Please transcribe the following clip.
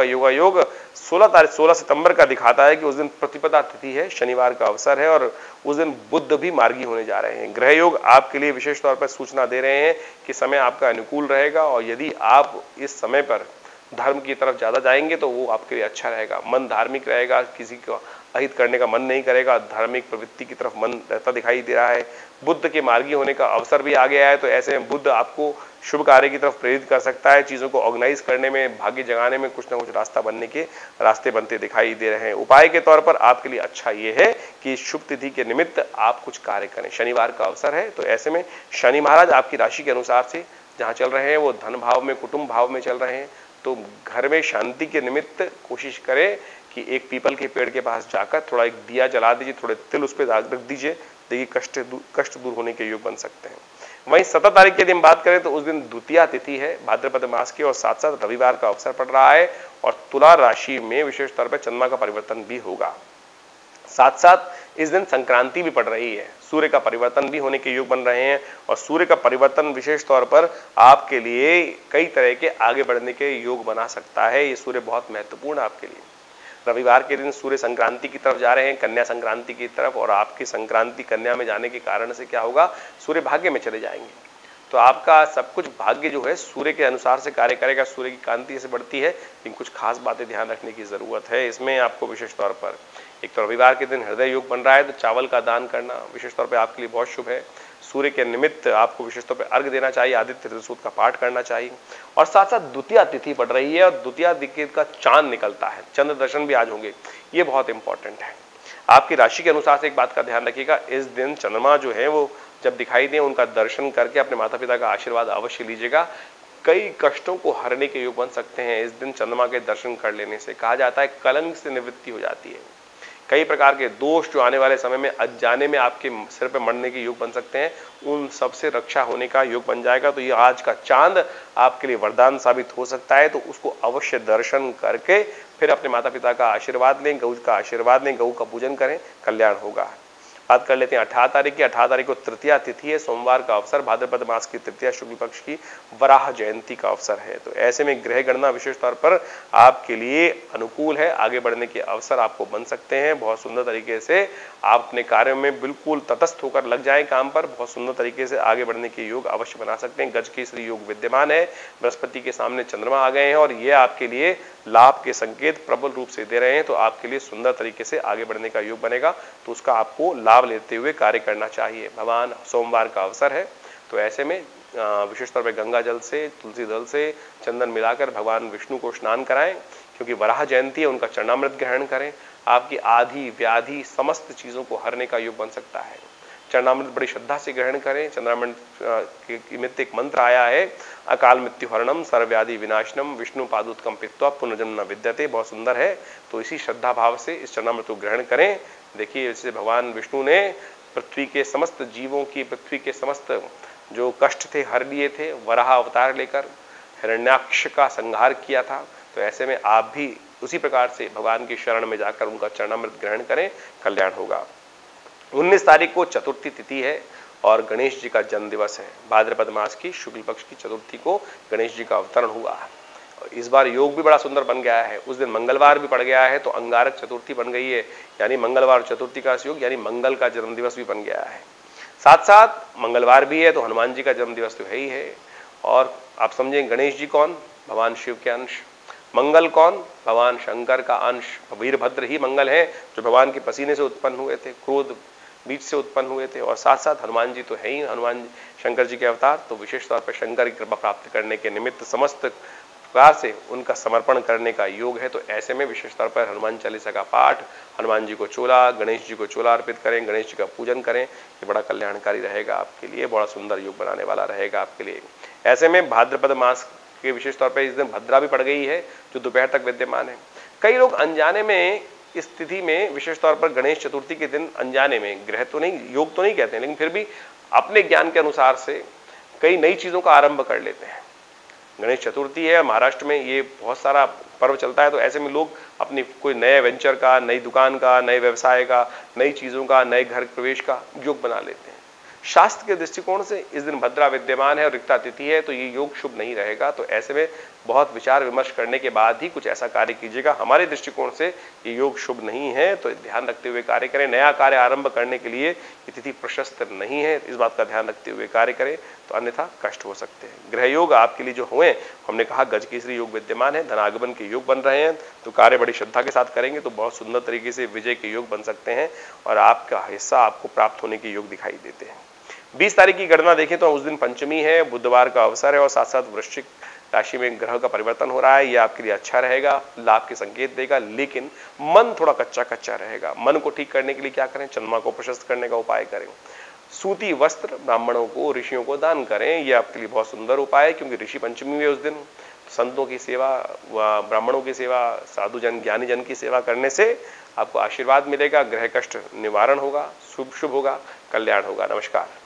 का योगा योग 16 सितंबर का दिखाता है कि उस दिन प्रतिपदा तिथि है, शनिवार का अवसर है और उस दिन बुध भी मार्गी होने जा रहे हैं। ग्रह योग आपके लिए विशेष तौर पर सूचना दे रहे हैं कि समय आपका अनुकूल रहेगा और यदि आप इस समय पर धर्म की तरफ ज्यादा जाएंगे तो वो आपके लिए अच्छा रहेगा। मन धार्मिक रहेगा, किसी को अहित करने का मन नहीं करेगा, धार्मिक प्रवृत्ति की तरफ मन रहता दिखाई दे रहा है। बुद्ध के मार्गी होने का अवसर भी आ गया है, तो ऐसे में बुद्ध आपको शुभ कार्य की तरफ प्रेरित कर सकता है। चीजों को ऑर्गेनाइज करने में, भाग्य जगाने में कुछ ना कुछ रास्ता बनने के रास्ते बनते दिखाई दे रहे हैं। उपाय के तौर पर आपके लिए अच्छा ये है कि शुभ तिथि के निमित्त आप कुछ कार्य करें। शनिवार का अवसर है, तो ऐसे में शनि महाराज आपकी राशि के अनुसार से जहां चल रहे हैं वो धन भाव में, कुटुंब भाव में चल रहे हैं, तो घर में शांति के निमित्त कोशिश करें कि एक पीपल के पेड़ के पास जाकर थोड़ा एक दिया जला दीजिए, थोड़े तिल उस पर रख दीजिए, देखिए कष्ट दूर होने के योग बन सकते हैं। वहीं 17 तारीख के दिन बात करें तो उस दिन द्वितीया तिथि है भाद्रपद मास की और साथ साथ रविवार का अवसर पड़ रहा है और तुला राशि में विशेष तौर पर चंद्रमा का परिवर्तन भी होगा। साथ साथ इस दिन संक्रांति भी पड़ रही है, सूर्य का परिवर्तन भी होने के योग बन रहे हैं और सूर्य का परिवर्तन विशेष तौर पर आपके लिए कई तरह के आगे बढ़ने के योग बना सकता है। ये सूर्य बहुत महत्वपूर्ण है आपके लिए। रविवार के दिन सूर्य संक्रांति की तरफ जा रहे हैं, कन्या संक्रांति की तरफ, और आपकी संक्रांति कन्या में जाने के कारण से क्या होगा, सूर्य भाग्य में चले जाएंगे, तो आपका सब कुछ भाग्य जो है सूर्य के अनुसार से कार्य करेगा। सूर्य की कांति से बढ़ती है, लेकिन कुछ खास बातें ध्यान रखने की जरूरत है इसमें आपको विशेष तौर पर। एक तो रविवार के दिन हृदय योग बन रहा है, तो चावल का दान करना विशेष तौर पर आपके लिए बहुत शुभ है। सूर्य के निमित्त आपको विशेष तौर पर अर्घ्य देना चाहिए, आदित्य हृदय सूक्त का पाठ करना चाहिए। और साथ साथ द्वितीया तिथि पड़ रही है और द्वितीया तिथि का चांद निकलता है, चंद्र दर्शन भी आज होंगे, ये बहुत इंपॉर्टेंट है। आपकी राशि के अनुसार से एक बात का ध्यान रखिएगा, इस दिन चंद्रमा जो है वो जब दिखाई दे उनका दर्शन करके अपने माता पिता का आशीर्वाद अवश्य लीजिएगा। कई कष्टों को हरने के योग बन सकते हैं इस दिन चंद्रमा के दर्शन कर लेने से। कहा जाता है कलंक से निवृत्ति हो जाती है। कई प्रकार के दोष जो आने वाले समय में अनजाने में आपके सिर पर मरने के योग बन सकते हैं, उन सबसे रक्षा होने का योग बन जाएगा। तो ये आज का चांद आपके लिए वरदान साबित हो सकता है, तो उसको अवश्य दर्शन करके फिर अपने माता पिता का आशीर्वाद लें, गौ का आशीर्वाद लें, गौ का पूजन करें, कल्याण होगा। बात कर लेते हैं 18 तारीख की। 18 तारीख को तृतीया तिथि है, सोमवार का अवसर, भाद्रपद मास की तृतीया शुक्ल पक्ष की वराह जयंती का अवसर है। तो ऐसे में ग्रह गणना विशेष तौर पर आपके लिए अनुकूल है, आगे बढ़ने के अवसर आपको बन सकते हैं। बहुत सुंदर तरीके से आप अपने कार्यों में बिल्कुल तटस्थ होकर लग जाएं काम पर, बहुत सुंदर तरीके से आगे बढ़ने के योग अवश्य बना सकते हैं। गज केसरी योग विद्यमान है, बृहस्पति के सामने चंद्रमा आ गए हैं और ये आपके लिए लाभ के संकेत प्रबल रूप से दे रहे हैं, तो आपके लिए सुंदर तरीके से आगे बढ़ने का योग बनेगा, तो उसका आपको लाभ लेते हुए कार्य करना चाहिए। भगवान सोमवार का अवसर है, तो ऐसे में विशेष तौर पर गंगा जल से, तुलसी दल से चंदन मिलाकर भगवान विष्णु को स्नान कराएं, क्योंकि वराह जयंती है, उनका चरणामृत ग्रहण करें। आपकी आधी व्याधि समस्त चीजों को हरने का योग बन सकता है। चरणामृत बड़ी श्रद्धा से ग्रहण करें। चरणामृत के निमित्त एक मंत्र आया है, अकाल मृत्यु हरणम सर्वव्याधि विनाशनम विष्णु पादुत्कम पित्वा पुनर्जन्म न विद्यते, बहुत सुंदर है। तो इसी श्रद्धा भाव से इस चरणामृत को ग्रहण करें। देखिए इससे भगवान विष्णु ने पृथ्वी के समस्त जीवों की, पृथ्वी के समस्त जो कष्ट थे हर लिए थे, वराह अवतार लेकर हिरण्याक्ष का संहार किया था। तो ऐसे में आप भी उसी प्रकार से भगवान की शरण में जाकर उनका चरणामृत ग्रहण करें, कल्याण होगा। 19 तारीख को चतुर्थी तिथि है और गणेश जी का जन्म दिवस है। भाद्रपद मास की शुक्ल पक्ष की चतुर्थी को गणेश जी का अवतरण हुआ है। इस बार योग भी बड़ा सुंदर बन गया है, उस दिन मंगलवार भी पड़ गया है, तो अंगारक चतुर्थी बन गई है, यानी मंगलवार और चतुर्थी का योग, यानी मंगल का जन्म दिवस भी बन गया है। साथ साथ मंगलवार भी है तो हनुमान जी का जन्म दिवस तो है ही है। और आप समझें गणेश जी कौन, भगवान शिव के अंश, मंगल कौन, भगवान शंकर का अंश। वीरभद्र ही मंगल है जो भगवान के पसीने से उत्पन्न हुए थे, क्रोध बीज से उत्पन्न हुए थे। और साथ साथ हनुमान जी तो है ही, हनुमान शंकर जी के अवतार, तो विशेष तौर पर शंकर की कृपा प्राप्त करने के निमित्त समस्त प्रकार से उनका समर्पण करने का योग है। तो ऐसे में विशेष तौर पर हनुमान चालीसा का पाठ, हनुमान जी को चोला, गणेश जी को चोला अर्पित करें, गणेश जी का पूजन करें, ये बड़ा कल्याणकारी रहेगा आपके लिए, बड़ा सुंदर योग बनाने वाला रहेगा आपके लिए। ऐसे में भाद्रपद मास के विशेष तौर पर इस दिन भद्रा भी पड़ गई है जो दोपहर तक विद्यमान है। कई लोग अनजाने में इस तिथि में विशेष तौर पर गणेश चतुर्थी के दिन अनजाने में, ग्रह तो नहीं, योग तो नहीं कहते हैं, लेकिन फिर भी अपने ज्ञान के अनुसार से कई नई चीजों का आरंभ कर लेते हैं। गणेश चतुर्थी है, महाराष्ट्र में ये बहुत सारा पर्व चलता है, तो ऐसे में लोग अपनी कोई नए वेंचर का, नई दुकान का, नए व्यवसाय का, नई चीजों का, नए घर प्रवेश का योग बना लेते हैं। शास्त्र के दृष्टिकोण से इस दिन भद्रा विद्यमान है और रिक्ता तिथि है, तो ये योग शुभ नहीं रहेगा। तो ऐसे में बहुत विचार विमर्श करने के बाद ही कुछ ऐसा कार्य कीजिएगा। हमारे दृष्टिकोण से ये योग शुभ नहीं है, तो ध्यान रखते हुए कार्य करें। नया कार्य आरंभ करने के लिए ये तिथि प्रशस्त नहीं है, इस बात का ध्यान रखते हुए कार्य करें, तो अन्यथा कष्ट हो सकते हैं। ग्रह योग आपके लिए जो हुए, हमने कहा गजकेसरी योग विद्यमान है, धनागमन के योग बन रहे हैं, तो कार्य बड़ी श्रद्धा के साथ करेंगे तो बहुत सुंदर तरीके से विजय के योग बन सकते हैं और आपका हिस्सा आपको प्राप्त होने के योग दिखाई देते हैं। 20 तारीख की गणना देखें तो उस दिन पंचमी है, बुधवार का अवसर है और साथ साथ वृश्चिक राशि में ग्रह का परिवर्तन हो रहा है। यह आपके लिए अच्छा रहेगा, लाभ के संकेत देगा, लेकिन मन थोड़ा कच्चा कच्चा रहेगा। मन को ठीक करने के लिए क्या करें? चंद्रमा को प्रशस्त करने का उपाय करें। सूती वस्त्र ब्राह्मणों को, ऋषियों को दान करें, यह आपके लिए बहुत सुंदर उपाय है, क्योंकि ऋषि पंचमी है उस दिन। संतों की सेवा व ब्राह्मणों की सेवा, साधु जन, ज्ञानी जन की सेवा करने से आपको आशीर्वाद मिलेगा, ग्रह कष्ट निवारण होगा, शुभ होगा, कल्याण होगा। नमस्कार।